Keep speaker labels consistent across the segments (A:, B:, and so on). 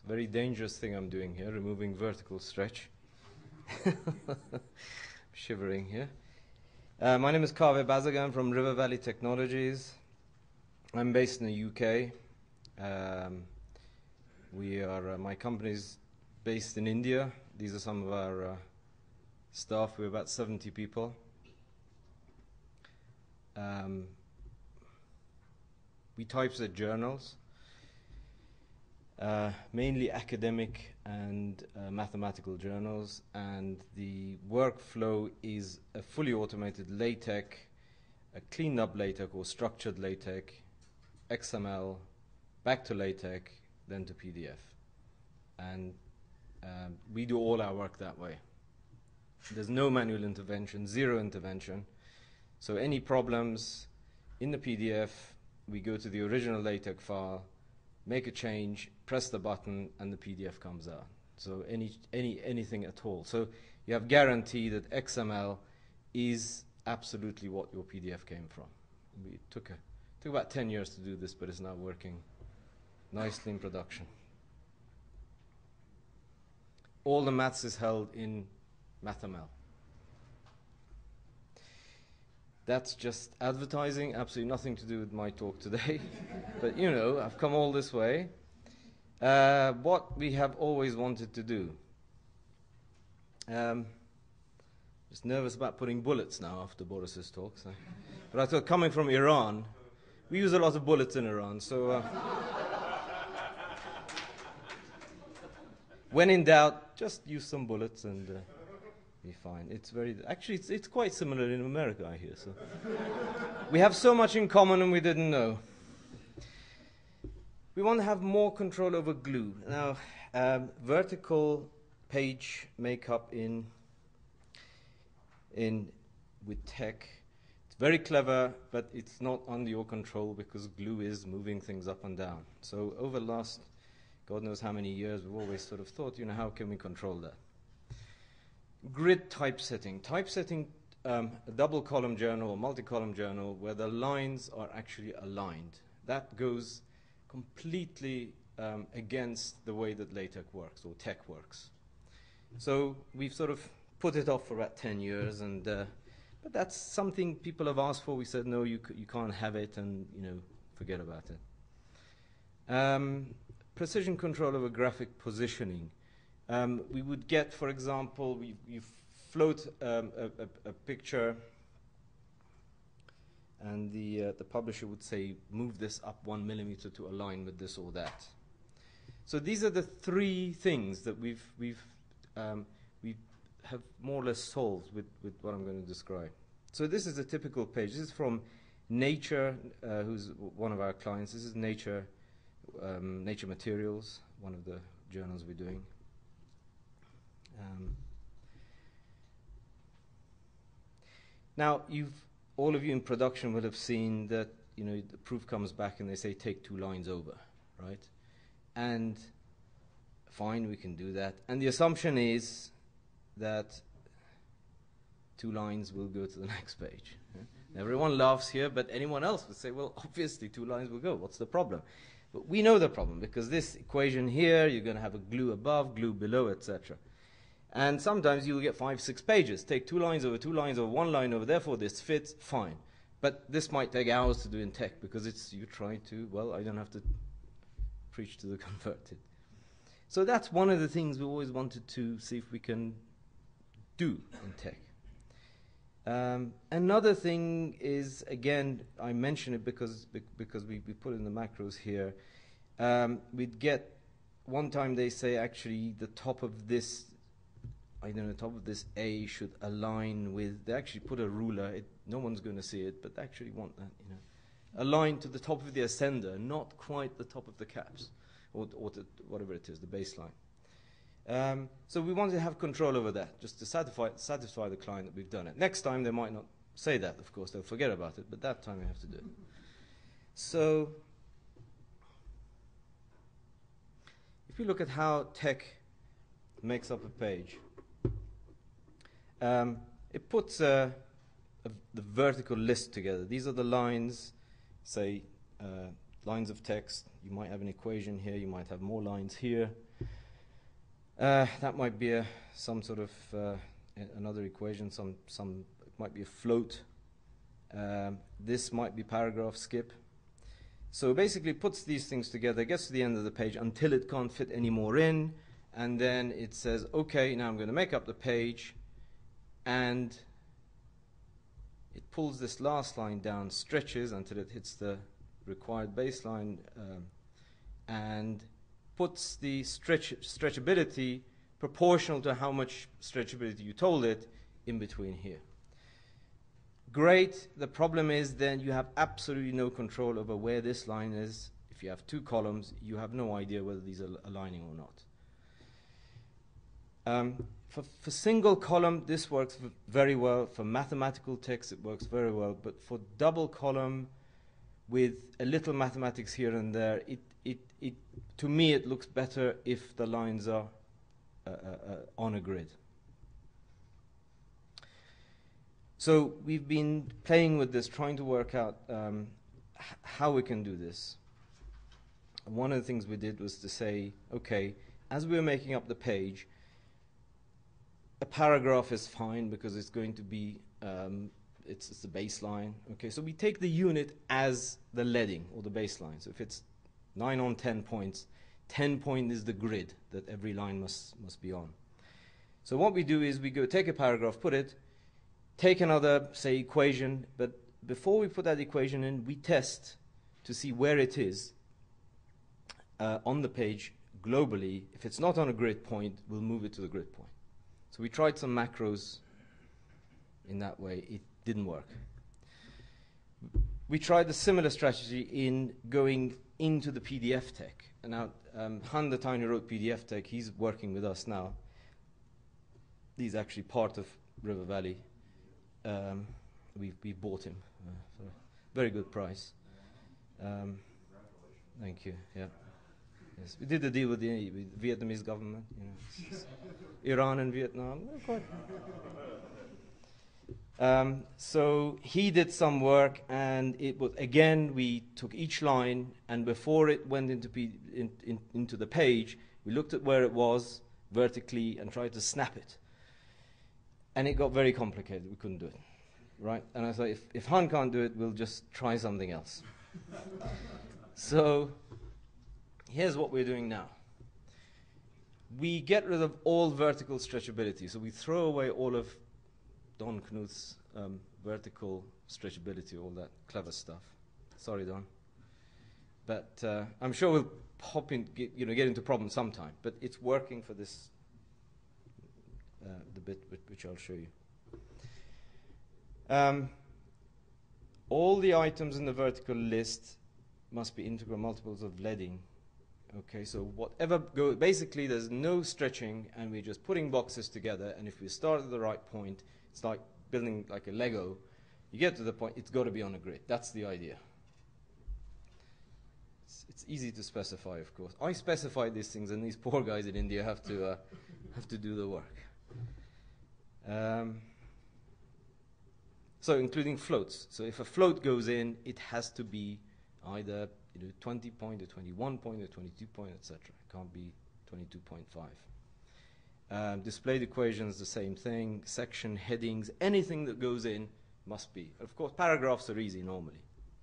A: Very dangerous thing I'm doing here, removing vertical stretch. Shivering here. My name is Kaveh Bazagan from River Valley Technologies. I'm based in the UK. My company's based in India. These are some of our staff. We're about 70 people. We typeset journals, mainly academic and mathematical journals, and the workflow is a fully automated LaTeX, a cleaned up LaTeX or structured LaTeX, XML, back to LaTeX, then to PDF. And we do all our work that way. There's no manual intervention, zero intervention. So any problems in the PDF, we go to the original LaTeX file, make a change, press the button, and the PDF comes out. So anything at all. So you have guarantee that XML is absolutely what your PDF came from. We took about 10 years to do this, but it's now working nicely in production. All the maths is held in MathML. That's just advertising, absolutely nothing to do with my talk today. But you know, I've come all this way. What we have always wanted to do. Just nervous about putting bullets now after Boris's talk. So. But I thought, coming from Iran, we use a lot of bullets in Iran. So when in doubt, just use some bullets and be fine. It's quite similar in America, I hear. So we have so much in common and we didn't know. We want to have more control over glue. Now, vertical page makeup with tech. It's very clever, but it's not under your control because glue is moving things up and down. So over the last, God knows how many years, we've always sort of thought, you know, how can we control that? Grid typesetting. Typesetting a double column journal or multi-column journal where the lines are actually aligned. That goes completely against the way that LaTeX works or tech works. So we've sort of put it off for about 10 years, and but that's something people have asked for. We said, no, you can't have it, and you know, forget about it. Precision control over graphic positioning. We would get, for example, you float a picture, and the publisher would say, move this up 1 millimeter to align with this or that. So these are the three things that we have more or less solved with what I'm going to describe. So this is a typical page. This is from Nature, who's one of our clients. This is Nature Materials, one of the journals we're doing. Now, all of you in production will have seen that, you know, the proof comes back and they say take 2 lines over, right? And fine, we can do that. And the assumption is that 2 lines will go to the next page. Everyone laughs here, but anyone else would say, well, obviously 2 lines will go. What's the problem? But we know the problem because this equation here, you're going to have a glue above, glue below, etc. And sometimes you'll get 5, 6 pages. Take 2 lines over, 2 lines over, 1 line over, therefore this fits, fine. But this might take hours to do in tech because you're trying to, well, I don't have to preach to the converted. So that's one of the things we always wanted to see if we can do in tech. Another thing is, again, I mention it because we put in the macros here. We'd get, one time they say actually the top of this, I don't know, the top of this A should align with, they actually put a ruler, no one's going to see it, but they actually want that, you know, align to the top of the ascender, not quite the top of the caps, or whatever it is, the baseline. So we want to have control over that, just to satisfy the client that we've done it. Next time they might not say that, of course, they'll forget about it, but that time we have to do it. So if you look at how tech makes up a page, it puts the vertical list together. These are the lines, say lines of text. You might have an equation here. You might have more lines here. That might be some sort of another equation. It might be a float. This might be paragraph skip. So basically it puts these things together, gets to the end of the page until it can't fit any more in, and then it says, okay, now I'm going to make up the page, and it pulls this last line down, stretches until it hits the required baseline, and puts the stretchability proportional to how much stretchability you told it in between here. Great. The problem is then you have absolutely no control over where this line is. If you have two columns, you have no idea whether these are aligning or not. For single column, this works very well. For mathematical text, it works very well. But for double column, with a little mathematics here and there, to me it looks better if the lines are on a grid. So we've been playing with this, trying to work out how we can do this. One of the things we did was to say, okay, as we were making up the page, a paragraph is fine because it's going to be, it's the baseline. Okay, so we take the unit as the leading or the baseline. So if it's 9 on 10 points, 10 point is the grid that every line must be on. So what we do is we go take a paragraph, put it, take another, say, equation, but before we put that equation in, we test to see where it is on the page globally. If it's not on a grid point, we'll move it to the grid point. So we tried some macros in that way. It didn't work. We tried a similar strategy in going into the PDF tech. And now, Han, the time who wrote PDF tech, he's working with us now. He's actually part of River Valley. We bought him for a very good price. Thank you. Yeah. Yes, we did a deal with the Vietnamese government. You know, it's Iran and Vietnam. So he did some work, and it was again we took each line, and before it went into the page, we looked at where it was vertically and tried to snap it. And it got very complicated. We couldn't do it, right? And I thought, if Han can't do it, we'll just try something else. So here's what we're doing now. We get rid of all vertical stretchability. So we throw away all of Don Knuth's vertical stretchability, all that clever stuff. Sorry, Don. But I'm sure we'll get into problems sometime. But it's working for this. The bit which I'll show you. All the items in the vertical list must be integral multiples of leading. Okay, so whatever basically there's no stretching, and we're just putting boxes together, and if we start at the right point, it's like building like a Lego. You get to the point, it's got to be on a grid. That's the idea. It's easy to specify, of course. I specify these things, and these poor guys in India have to do the work. So including floats. So if a float goes in, it has to be either 20 point or 21 point or 22 point, etc. It can't be 22.5. Displayed equations, the same thing. Section, headings, anything that goes in must be. Of course, paragraphs are easy normally.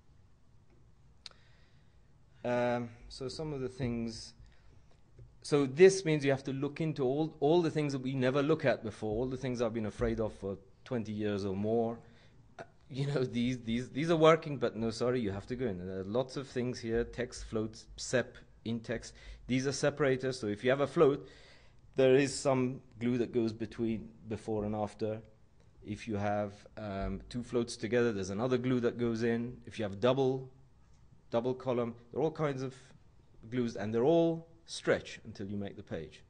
A: So some of the things. So this means you have to look into all the things that we never look at before, all the things I've been afraid of for 20 years or more. These are working, but no, sorry, you have to go in. There are lots of things here, text, floats, sep, in-text. These are separators, so if you have a float, there is some glue that goes between before and after. If you have two floats together, there's another glue that goes in. If you have double column, there are all kinds of glues, and they're all stretch until you make the page.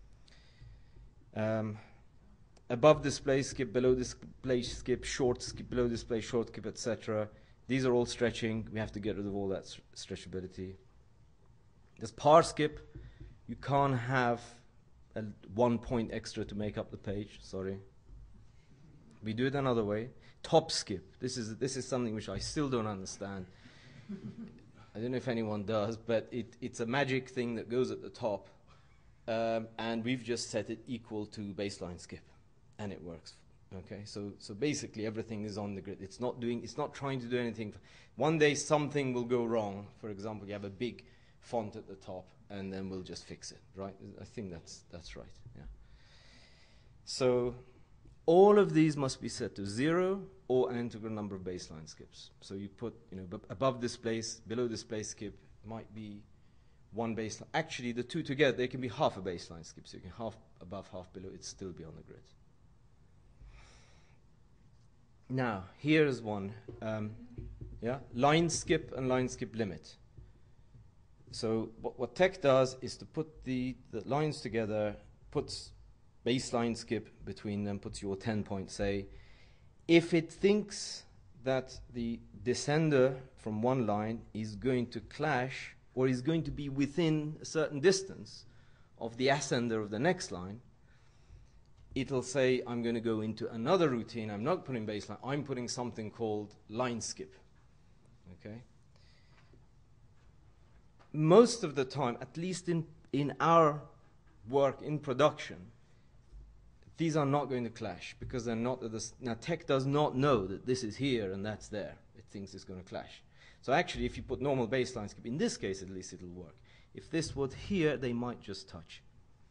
A: Above display skip, below display skip, short skip, below display short skip, etc. These are all stretching. We have to get rid of all that stretchability. There's par skip. You can't have 1 point extra to make up the page. Sorry. We do it another way. Top skip. This is something which I still don't understand. I don't know if anyone does, but it's a magic thing that goes at the top, and we've just set it equal to baseline skip, and it works. Okay, so basically everything is on the grid. It's not trying to do anything. One day something will go wrong. For example, you have a big font at the top, and then we'll just fix it, right? I think that's right. Yeah. So all of these must be set to 0 or an integral number of baseline skips. So you put, above displace, below displace skip might be one baseline. Actually, the two together, they can be half a baseline skip. So you can half above, half below. It'd still be on the grid. Now, here's one. Line skip and line skip limit. So what Tech does is to put the lines together, puts baseline skip between them, puts your 10 points, say. If it thinks that the descender from one line is going to clash or is going to be within a certain distance of the ascender of the next line, it'll say, I'm going to go into another routine. I'm not putting baseline. I'm putting something called line skip. Okay? Most of the time, at least in our work in production, these are not going to clash because they're not at this. Now, Tech does not know that this is here and that's there. It thinks it's going to clash. So actually, if you put normal baseline skip, in this case at least, it'll work. If this was here, they might just touch.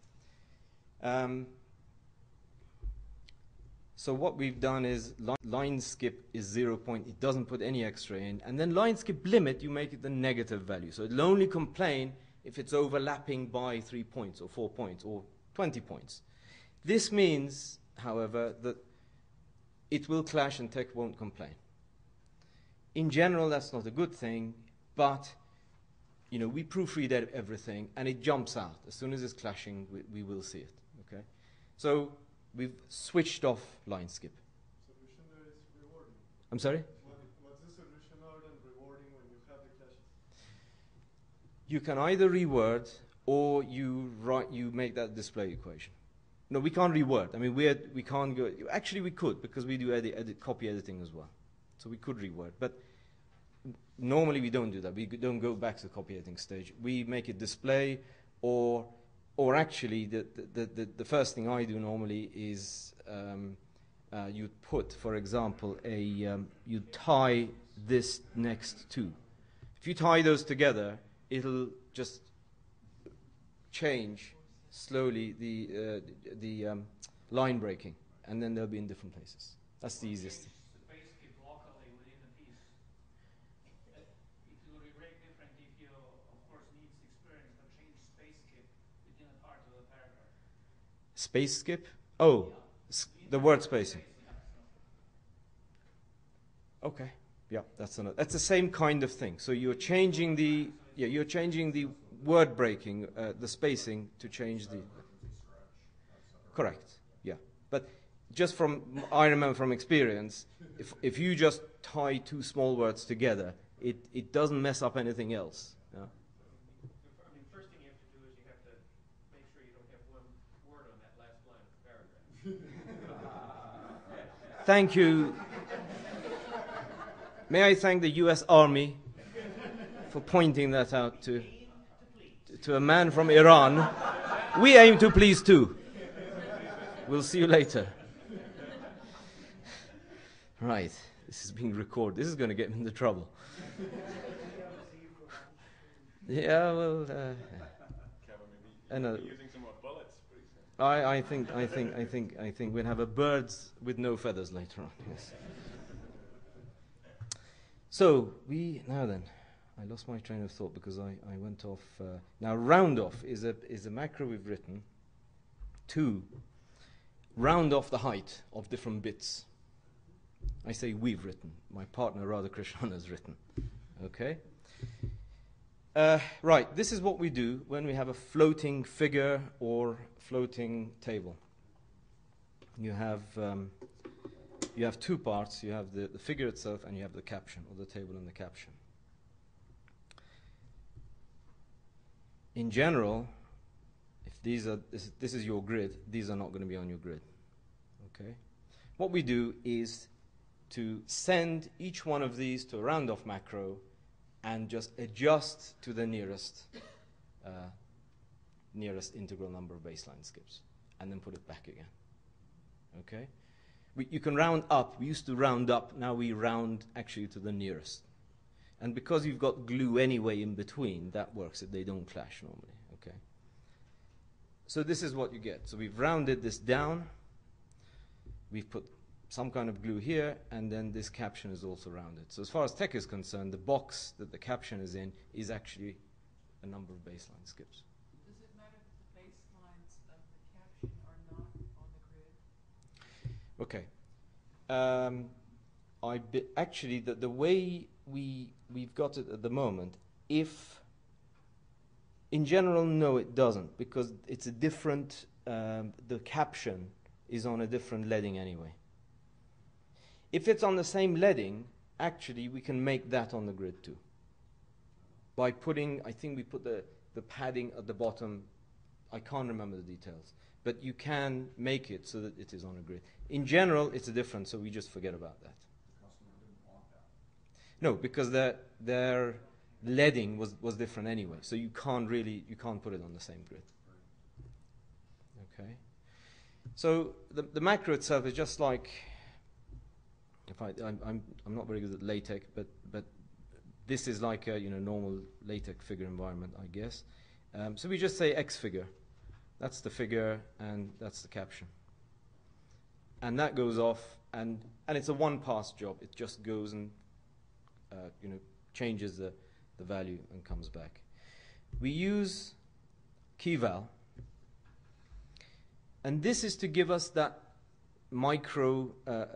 A: So what we've done is line skip is 0 point. It doesn't put any extra in. And then line skip limit, you make it the negative value. So it'll only complain if it's overlapping by 3 points or 4 points or 20 points. This means, however, that it will clash and Tech won't complain. In general, that's not a good thing, but we proofread everything and it jumps out. As soon as it's clashing, we will see it. Okay? So we've switched off line skip.
B: Solution there is rewarding.
A: I'm sorry?
B: What's the solution other than rewarding when you have the clashes?
A: You can either reword or you make that display equation. No, we can't reword. I mean, we can't go. Actually, we could because we do copy editing as well. So we could reword, but normally we don't do that. We don't go back to the copy editing stage. We make it display, or actually, the first thing I do normally is you put, for example, you tie this next to. If you tie those together, it'll just change slowly the line breaking, and then they'll be in different places. That's the easiest thing.
C: Space skip locally within a piece. It will be very different if you, of course, needs experience to change space skip within a part of the paragraph.
A: Space skip? Oh, the word spacing. Okay, yeah, that's the same kind of thing. So you're changing the word breaking, the spacing to change the. Correct. Yeah, but just I remember from experience, if you just tie two small words together, it doesn't mess up anything else. Yeah?
D: I mean, first thing you have to do is you have to make sure you don't have one word on that last line of the paragraph.
A: Thank you. May I thank the U.S. Army for pointing that out to a man from Iran. We aim to please too. We'll see you later. Right, this is being recorded. This is going to get me into trouble. Yeah, well,
B: Using some more bullets, pretty soon.
A: I think we'll have a birds with no feathers later on. Yes. So now then, I lost my train of thought because I went off. Now round off is a macro we've written to round off the height of different bits. I say we've written. My partner Radhakrishnan has written. Okay. Right. This is what we do when we have a floating figure or floating table. You have two parts. You have the figure itself and you have the caption, or the table and the caption. In general, if this is your grid, these are not going to be on your grid. Okay? What we do is to send each one of these to a round-off macro and just adjust to the nearest integral number of baseline skips, and then put it back again. Okay? You can round up. We used to round up. Now we round actually to the nearest. And because you've got glue anyway in between, that works. They don't clash normally. Okay? So this is what you get. So we've rounded this down. We've put some kind of glue here, and then this caption is also rounded. So as far as tech is concerned, the box that the caption is in is actually a number of baseline skips.
E: Does it matter that the baselines of the caption are not on the grid?
A: Okay. Actually, the way we've got it at the moment, in general, no, it doesn't, because it's a different, the caption is on a different leading anyway. If it's on the same leading, actually, we can make that on the grid too. By putting, I think we put the padding at the bottom, I can't remember the details, but you can make it so that it is on a grid. In general, it's a difference, so we just forget about that.
F: The customer didn't want that.
A: No, because their leading was different anyway, so you can't put it on the same grid. Okay. So the macro itself is just like, I'm not very good at LaTeX, but this is like a normal LaTeX figure environment, I guess. So we just say X figure. That's the figure, and that's the caption. And that goes off, and it's a one-pass job. It just goes and changes the value and comes back. We use keyval, and this is to give us that micro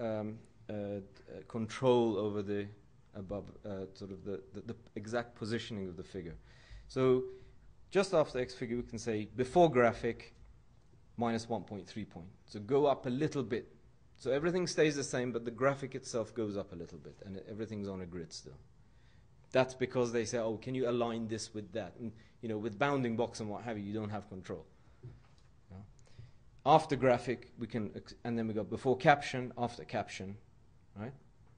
A: control over the above sort of the exact positioning of the figure. So just after X figure, we can say before graphic minus 1.3 point. So go up a little bit. So everything stays the same, but the graphic itself goes up a little bit, and everything's on a grid still. That's because they say, oh, can you align this with that? And with bounding box and what have you, you don't have control. After graphic, we can, and then we go before caption, after caption, right?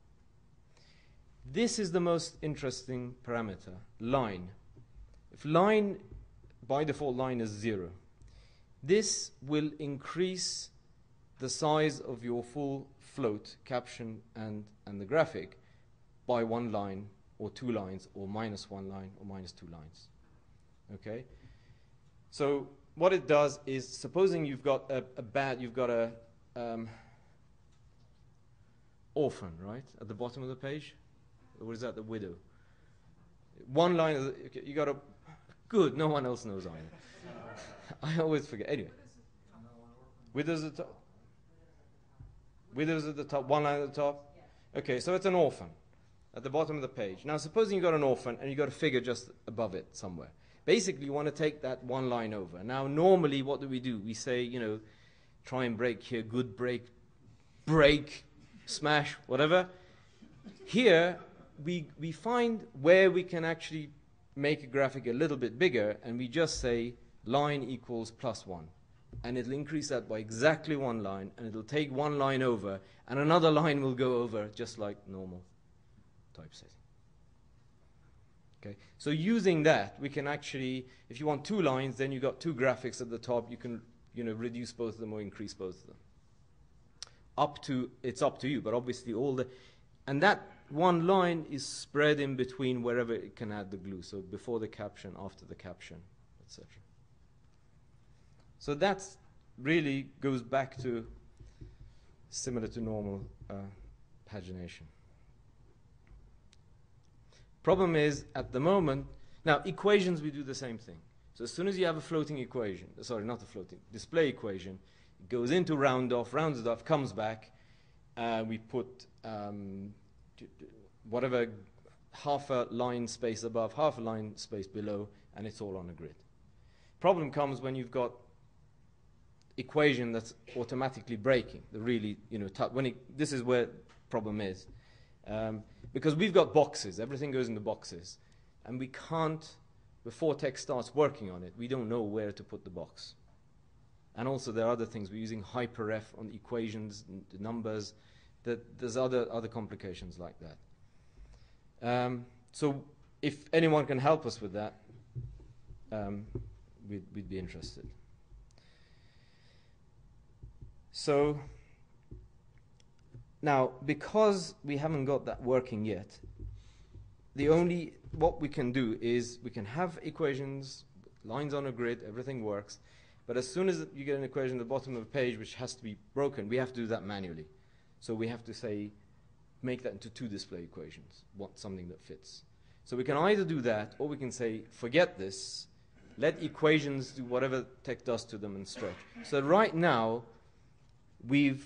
A: This is the most interesting parameter, line. If line, by default, line is 0, this will increase the size of your full float, caption, and the graphic by 1 line, or 2 lines, or minus 1 line, or minus 2 lines. Okay? So what it does is, supposing you've got a orphan, right, at the bottom of the page, or is that the widow? 1 line, you got a, good, no one else knows either. I always forget. Anyway, widows at the top. Widows at the top, 1 line at the top. Okay, so it's an orphan at the bottom of the page. Now, supposing you got an orphan and you got a figure just above it somewhere. Basically, you want to take that 1 line over. Now, normally, what do? We say, try and break here, good break, smash, whatever. Here, we find where we can actually make a graphic a little bit bigger, and we just say line equals +1. And it'll increase that by exactly 1 line, and it'll take 1 line over, and another line will go over, just like normal typesetting. Okay, so using that, we can actually, if you want 2 lines, then you've got 2 graphics at the top. You can, reduce both of them or increase both of them. It's up to you, but obviously and that 1 line is spread in between wherever it can add the glue. So before the caption, after the caption, etc. So that's really goes back to similar to normal pagination. Problem is, at the moment, now equations, we do the same thing. So as soon as you have a floating equation, sorry, not a floating, display equation, it goes into round off, rounds it off, comes back, we put whatever, half a line space above, half a line space below, and it's all on a grid. Problem comes when you've got equation that's automatically breaking. The really, this is where problem is. Because we've got boxes, everything goes into boxes, and we can't, before tech starts working on it, we don't know where to put the box. And also there are other things, we're using hyperref on equations, the numbers, that there's other complications like that. So if anyone can help us with that, we'd be interested. So now, because we haven't got that working yet, what we can do is we can have equations, lines on a grid, everything works, but as soon as you get an equation at the bottom of a page which has to be broken, we have to do that manually. So we have to say, make that into 2 display equations, want something that fits. So we can either do that, or we can say, forget this, let equations do whatever tech does to them and stretch. So right now, we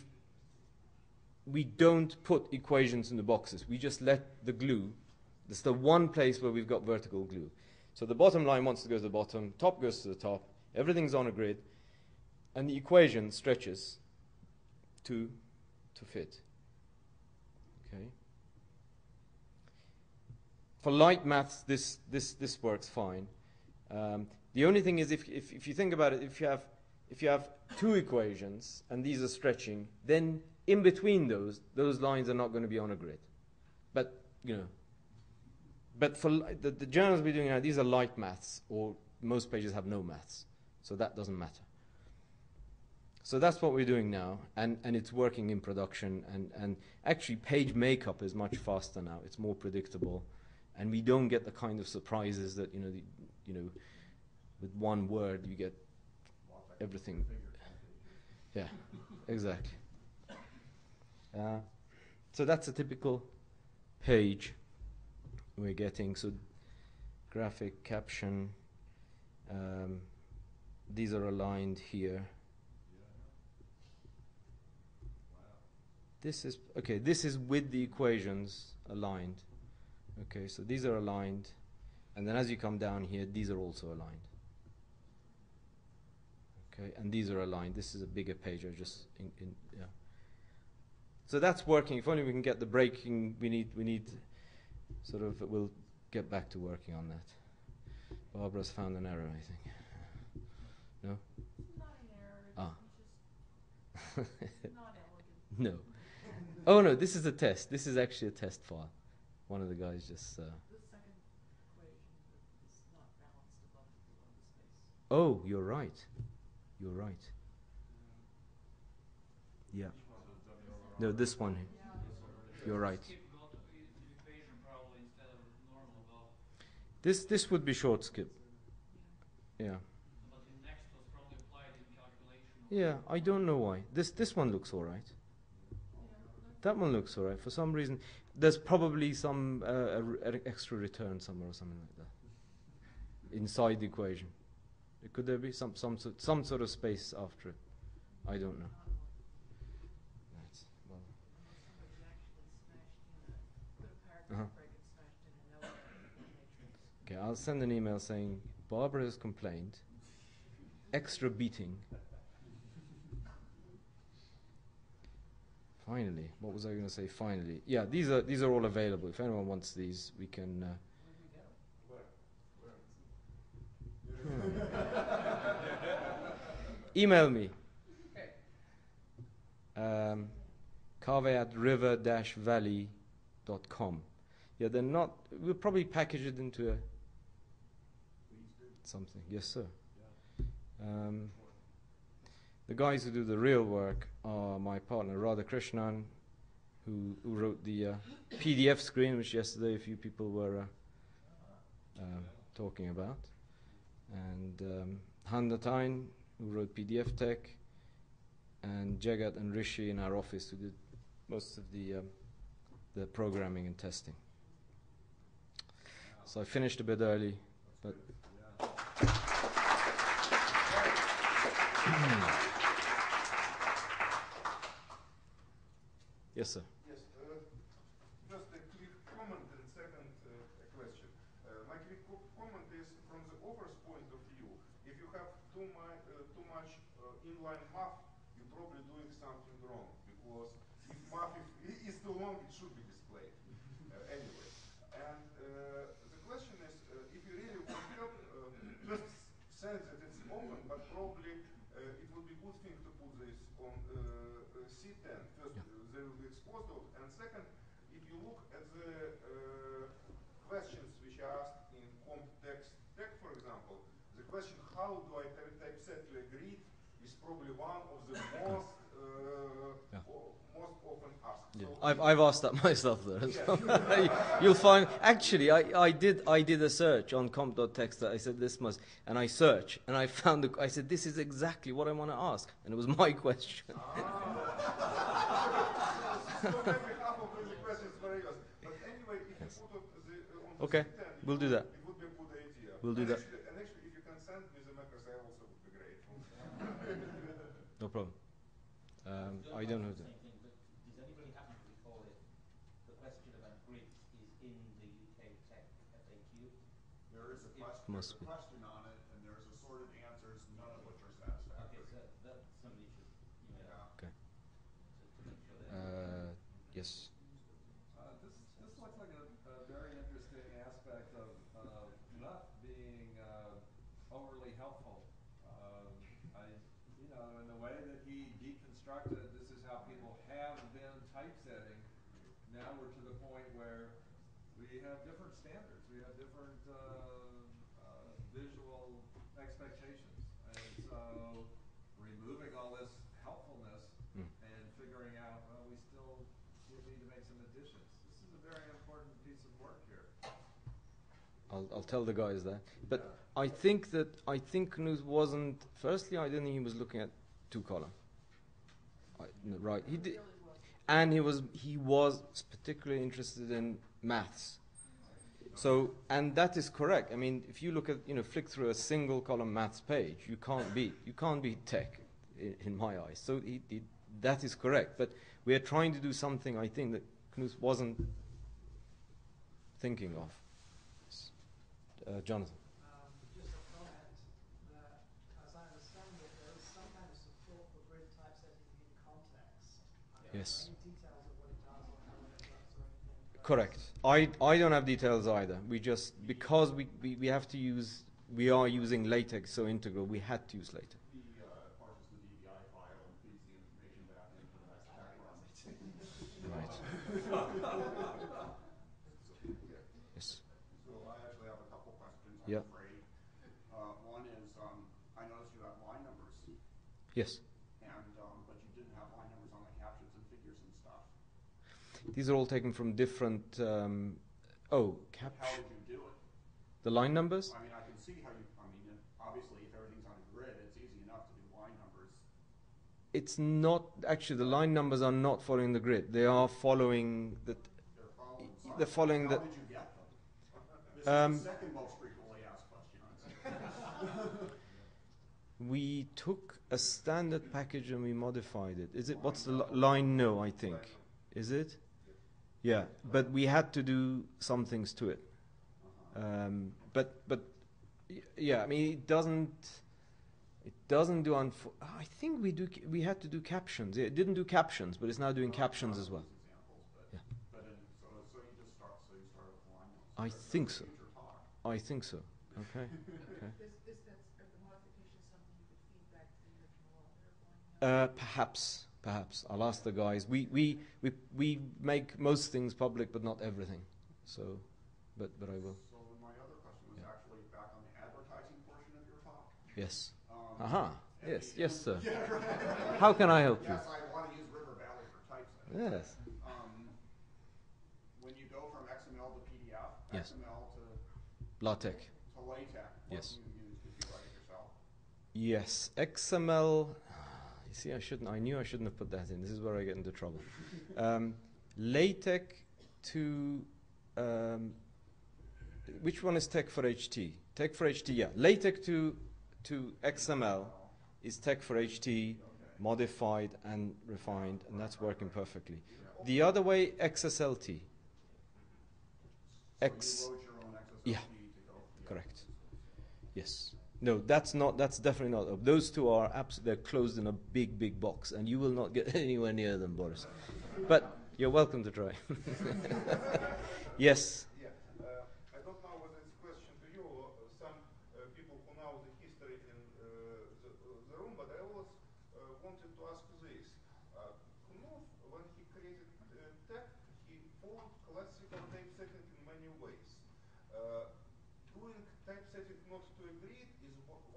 A: don't put equations in the boxes. We just let the glue. This is the one place where we've got vertical glue. So the bottom line wants to go to the bottom, top goes to the top, everything's on a grid, and the equation stretches to fit. Okay. For light maths, this works fine. The only thing is, if you think about it, if you have 2 equations and these are stretching, then in between those lines are not going to be on a grid. But but for the journals we're doing now, these are light maths, or most pages have no maths, so that doesn't matter. So that's what we're doing now, and it's working in production, and actually page makeup is much faster now. It's more predictable, and we don't get the kind of surprises that with one word you get everything. Yeah, exactly. So that's a typical page we're getting. So graphic, caption, these are aligned here. This is with the equations aligned. Okay, so these are aligned, and then as you come down here, these are also aligned. Okay, and these are aligned. This is a bigger page. Yeah. So that's working. If only we can get the breaking we need sort of, we'll get back to working on that. Barbara's found an error, I think. No?
E: It's not an error.
A: Ah.
E: It's just not elegant.
A: No. Oh no, this is a test. This is actually a test file. One of the guys just...
E: The second equation is not balanced above the space.
A: Oh, you're right. You're right. Yeah. No, this one. You're right. This would be short skip. Yeah.
C: But the next was probably applied in calculation.
A: Yeah, I don't know why. This one looks all right. That one looks all right. For some reason, there's probably some extra return somewhere or something like that inside the equation. Could there be some sort of space after it? I don't know. That's, well.
E: Somebody actually smashed in put a paragraph break and smashed in a note in the matrix.
A: Okay, I'll send an email saying Barbara has complained. Extra beating. Finally, what was I going to say? Finally, yeah, these are all available. If anyone wants these, we can. Email me. Kaveh@river-valley.com. Yeah, they're not. We'll probably package it into something. Yes, sir. The guys who do the real work are my partner Radhakrishnan, who wrote the PDF screen, which yesterday a few people were talking about, and Handa Tain, who wrote PDF Tech, and Jagat and Rishi in our office, who did most of the programming and testing. So I finished a bit early, but. Yes, sir.
G: Yes. First a quick comment and second a question. My quick comment is from the author's point of view. If you have too much inline math, you're probably doing something wrong, because if math is too long, it should be displayed anyway. And the question is, if you really want help, just sense that it's open, but probably it would be a good thing to put this on C10. First, they will be exposed of, and second, if you look at the questions which are asked question, how do I typeset to a grid, is probably one of the most most often asked.
A: Yeah.
G: So
A: I've asked that myself there as well. You'll find, actually, I did a search on comp.txt that I said this must, and I searched, and I found, I said, this is exactly what I want to ask, and it was my question.
G: So maybe half of the questions were yours. But anyway, if you put on the
A: Okay,
G: C10,
A: we'll do that.
G: It would be a good idea.
A: We'll do that.
G: And actually, if you can send me the macros, I also would be grateful.
A: No problem. I don't know that.
F: Same thing, but does anybody happen to recall if the question about grids is in the UK Tech FAQ?
H: There is a
A: Must be.
H: question on it, and there's assorted answers, none of which are satisfactory.
F: Okay, so that somebody should email
A: Okay.
F: to make sure that.
A: Yes.
I: This looks like a very interesting aspect of not being overly helpful. In the way that he deconstructed, this is how people have been typesetting. Now we're to the point where we have different standards. We have different visual expectations. And so removing all this helpfulness and figuring out, well, we still need to make some additions. This is a very important piece of work here.
A: I'll tell the guys that. But I think Knut wasn't. Firstly, I didn't think he was looking at two column. Right, he did, and he was particularly interested in maths. So, and that is correct. I mean, if you look at flick through a single column maths page, you can't beat tech, in my eyes. So that is correct. But we are trying to do something I think that Knut wasn't thinking of. Jonathan.
J: Just a comment that, as I understand it, there is some kind of support for grid typesetting in context.
A: Yes.
J: Any details of what it does or how it works or anything?
A: Correct. I don't have details either. We just, because we have to use, we are using LaTeX so integral, we had to use LaTeX.
H: He parses the DBI file and feeds the information back into the background.
A: Right. Yes.
H: So I actually have a couple questions, I'm
A: Yeah.
H: afraid. One is, I noticed you have line numbers,
A: Yes.
H: and but you didn't have line numbers on the captions and figures and stuff.
A: These are all taken from different.
H: How did you do it?
A: The line numbers.
H: I mean, I can see how you. I mean, obviously, if everything's on a grid, it's easy enough to do line numbers.
A: It's not actually, the line numbers are not following the grid. They are following the.
H: They're following. Some.
A: They're following
H: How
A: the.
H: did you get them? This is the second most frequently asked question.
A: We took a standard package and we modified it. Is it what's the line? No, I think. Is it? Yeah, but we had to do some things to it. But yeah, I mean it doesn't do. I think we had to do captions. It didn't do captions, but it's now doing captions as well. Yeah.
H: But so you just start. So you start with line numbers.
A: I think so. I think so. Okay. Okay.
E: Is that the modification something you could feed back to the original author?
A: Perhaps. I'll ask the guys. We make most things public, but not everything. So, but I will.
H: So my other question was actually back on the advertising portion of your talk.
A: Yes. Aha. Yes, sir.
H: Yeah, right.
A: How can I help you?
H: Yes, I want to use River Valley for typesetting.
A: Yes.
H: When you go from XML to PDF,
A: Yes.
H: XML to
A: LaTeX.
H: LaTeX, what
A: Yes.
H: do you use? Did you write it yourself?
A: Yes. XML. You see, I knew I shouldn't have put that in. This is where I get into trouble. LaTeX to. Which one is Tech for HT? Tech for HT, yeah. LaTeX to XML is Tech for HT, modified and refined, and that's working perfectly. The other way, XSLT.
H: So you wrote your own XSLT
A: Yeah.
H: to go.
A: Correct. Yes. No, that's definitely not. Those two are they're closed in a big box, and you will not get anywhere near them, Boris. But you're welcome to try. Yes.
G: Yeah, I don't know whether it's a question to you or some people who know the history in the room, but I always wanted to ask this. Knut, when he created tech, he followed classical typesetting in many ways. Doing typesetting not to a grid is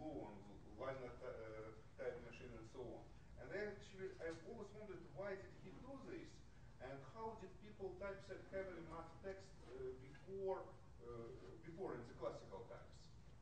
G: glue on liner type machine and so on. And I've always wondered why did he do this, and how did people typeset heavily math text before in the classical times?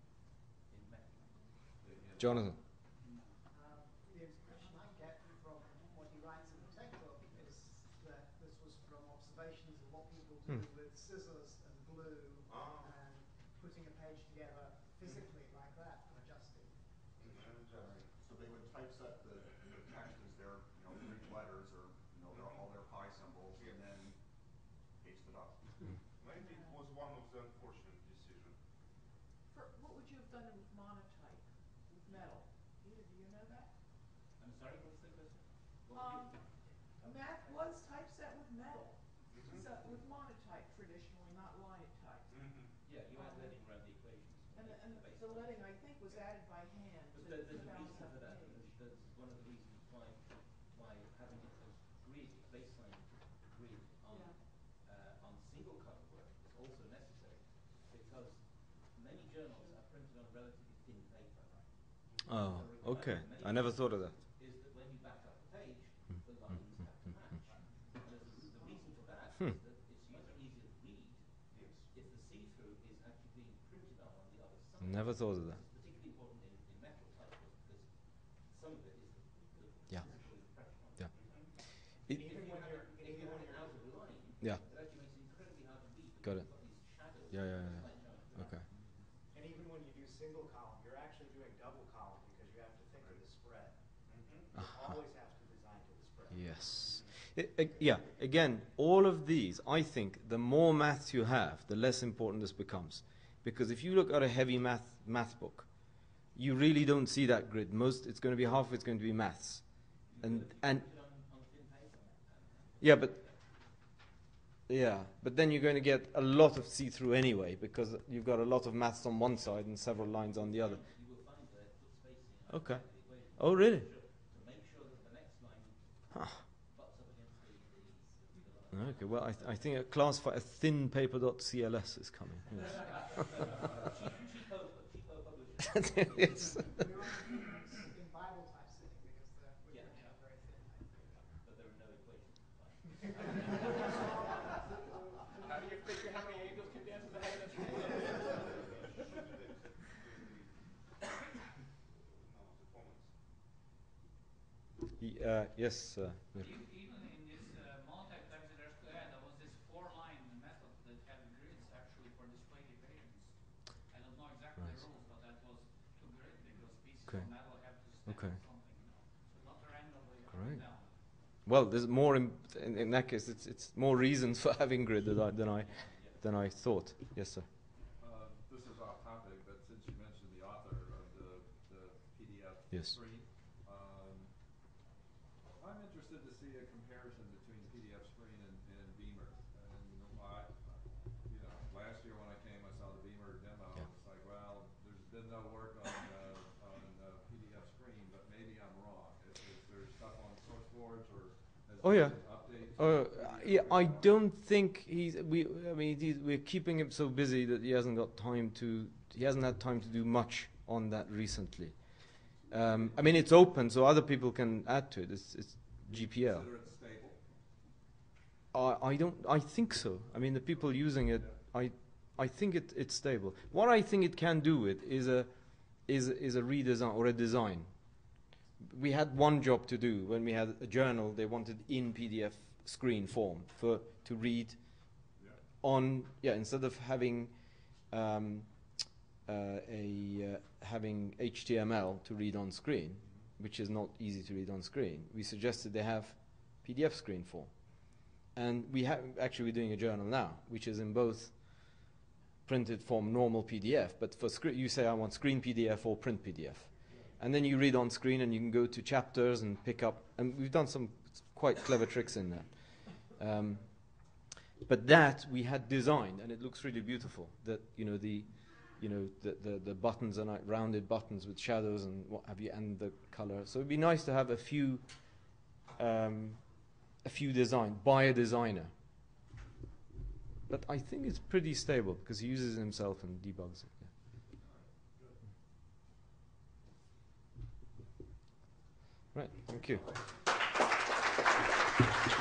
A: Jonathan.
J: The impression I get from what he writes in the textbook is that this was from observations of what people do with scissors and glue and putting a page together physically like that and adjusting.
H: So they would typeset the text as their Greek letters or all their pi symbols and then paste it up.
G: Maybe it was one of the unfortunate decisions.
E: What would you have done with monotype, with metal? Either do you know that?
F: I'm sorry, what's the question?
E: Math was typeset with metal. So with monotype traditionally, not linotype.
F: Yeah, you add letting around the equations.
E: And the letting, I think, was added by hand to
F: But there's a
E: balance
F: reason
E: out
F: for
E: the
F: that.
E: page.
F: There's one of the reasons why having it as grid, baseline grid on single color work is also necessary, because many journals are printed on relatively thin paper.
A: Oh, okay. I never thought of that.
F: Is that when you back up the page, the lines have to match. And the reason for that is that it's much easier to read if the see-through is actually being printed on the other side.
A: Never thought of that.
F: It's particularly important in metal type work because some of it is the
A: Yeah.
F: physical impression on
A: Yeah.
F: it. Even when you're out of line,
A: Yeah.
F: it actually makes it incredibly hard to read.
A: Got it.
F: You've got these shadows.
A: Yeah. Okay.
K: And even when you do single column, you're actually doing double column because you have to think of the spread. You always have to design to the spread.
A: Yes. Yeah. Again, all of these, I think, the more maths you have, the less important this becomes. Because if you look at a heavy math book, you really don't see that grid. It's going to be half of it's going to be maths, and yeah, but then you're going to get a lot of see-through anyway because you've got a lot of maths on one side and several lines on the other. Okay. Oh, really?
F: To make sure that the next line butts up against the line.
A: Okay. Well, I think a class for a thin paper.cls is coming. Yes.
J: We
A: Yes.
J: don't in Bible typesetting because we're printing on very thin paper.
F: But there are no equations.
D: How do you figure how many angels can dance in the head of the
A: Yes.
C: Even in this monotype text that there's to add, there was this 4-line method that had grids actually for display equations. I don't know exactly the rules, but that was to grid because pieces of metal have to stand on something, So not randomly up and down.
A: Well, there's more in that case. It's more reasons for having grid than I thought. Yes, sir.
I: This is off topic, but since you mentioned the author of the PDF screen, I'm interested to see a comparison between PDF screen and Beamer. And last year when I came, I saw the Beamer demo. Yeah. It's like, well, there's been no work on PDF screen, but maybe I'm wrong. Is there stuff on source boards or
A: updates? I don't think we're keeping him so busy that he hasn't got time to. He hasn't had time to do much on that recently. It's open, so other people can add to it. It's GPL.
I: Consider it stable?
A: I think so. The people using it, I think it's stable. What I think it can do with is a redesign or a design. We had one job to do when we had a journal. They wanted in PDF screen form to read on. Yeah, instead of having having HTML to read on screen, which is not easy to read on screen, we suggested they have PDF screen form. And we're doing a journal now, which is in both printed form, normal PDF, but for you say I want screen PDF or print PDF. And then you read on screen and you can go to chapters and pick up, and we've done some quite clever tricks in that. But that we had designed, and it looks really beautiful, that the buttons are like rounded buttons with shadows and what have you, and the color. So it'd be nice to have a few designed by a designer. But I think it's pretty stable because he uses it himself and debugs it. Yeah. Right, thank you.